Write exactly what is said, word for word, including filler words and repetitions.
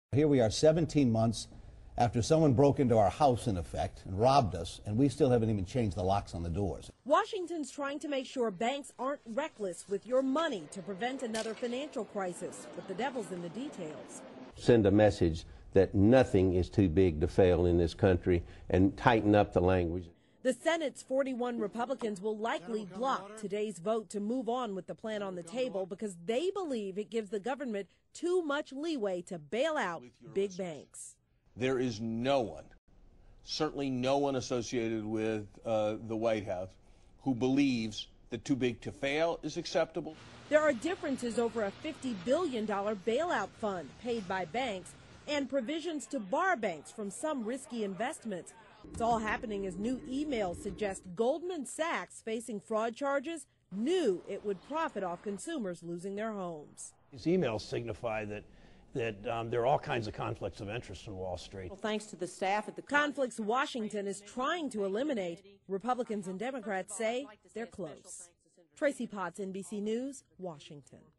Here we are seventeen months after someone broke into our house, in effect, and robbed us, and we still haven't even changed the locks on the doors. Washington's trying to make sure banks aren't reckless with your money to prevent another financial crisis, but the devil's in the details. Send a message that nothing is too big to fail in this country and tighten up the language. The Senate's forty-one Republicans will likely block today's vote to move on with the plan on the table because they believe it gives the government too much leeway to bail out big banks. There is no one, certainly no one associated with uh, the White House, who believes that too big to fail is acceptable. There are differences over a fifty billion dollar bailout fund paid by banks and provisions to bar banks from some risky investments. It's all happening as new emails suggest Goldman Sachs, facing fraud charges, knew it would profit off consumers losing their homes. These emails signify that that um, there are all kinds of conflicts of interest in Wall Street. Well, thanks to the staff at the conflicts Washington is trying to eliminate, Republicans and Democrats say they're close. Tracy Potts, N B C News, Washington.